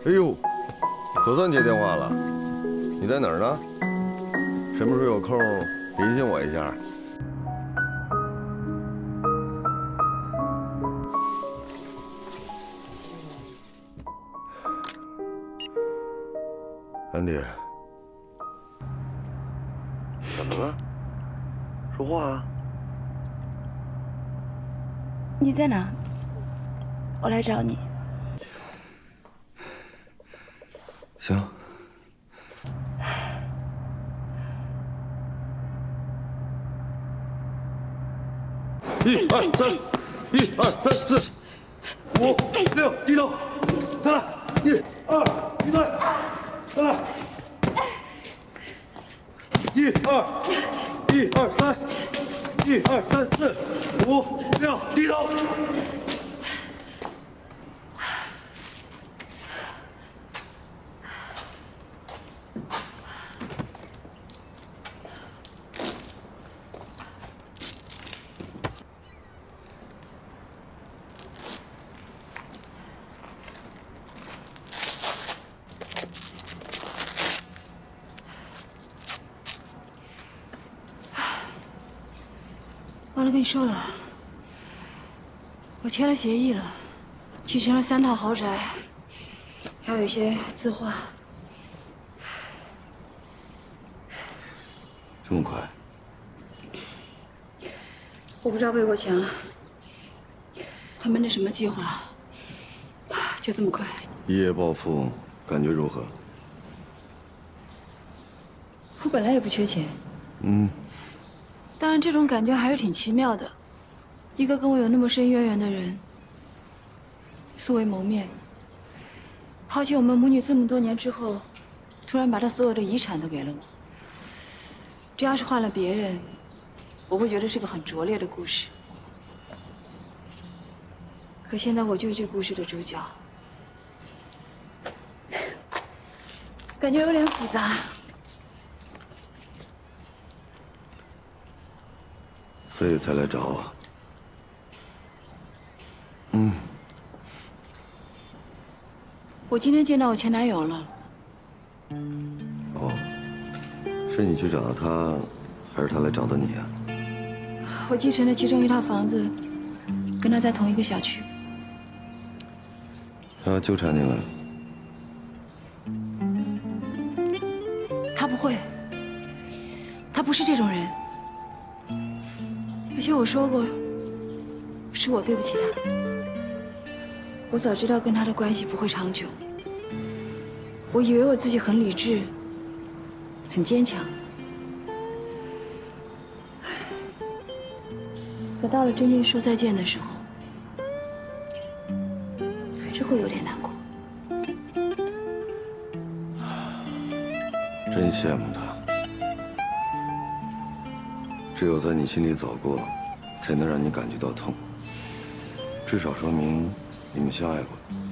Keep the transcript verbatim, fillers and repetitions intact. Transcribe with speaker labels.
Speaker 1: 哎呦，可算接电话了，你在哪儿呢？什么时候有空联系我一下？安迪，怎么了？说话啊！
Speaker 2: 你在哪？我来找你。
Speaker 1: 行。一二三，一二三四，五六，低头，再来，一二，一对，再来，一二，一二三，一二三四，五六，低头。
Speaker 2: 忘了跟你说了，我签了协议了，继承了三套豪宅，还有一些字画。
Speaker 1: 这么快？
Speaker 2: 我不知道魏国强他们那什么计划，就这么快。
Speaker 1: 一夜暴富，感觉如何？
Speaker 2: 我本来也不缺钱。嗯。 当然，这种感觉还是挺奇妙的。一个跟我有那么深渊源的人，素未谋面，抛弃我们母女这么多年之后，突然把他所有的遗产都给了我。这要是换了别人，我会觉得是个很拙劣的故事。可现在我就是这故事的主角，感觉有点复杂。
Speaker 1: 所以才来找我。嗯。
Speaker 2: 我今天见到我前男友了。
Speaker 1: 哦，是你去找到他，还是他来找的你啊？
Speaker 2: 我继承了其中一套房子，跟他在同一个小区。
Speaker 1: 他要纠缠你了？
Speaker 2: 他不会，他不是这种人。 而且我说过，是我对不起他。我早知道跟他的关系不会长久。我以为我自己很理智，很坚强。可到了真正说再见的时候，还是会有点难过。
Speaker 1: 真羡慕他。 只有在你心里走过，才能让你感觉到痛。至少说明你们相爱过。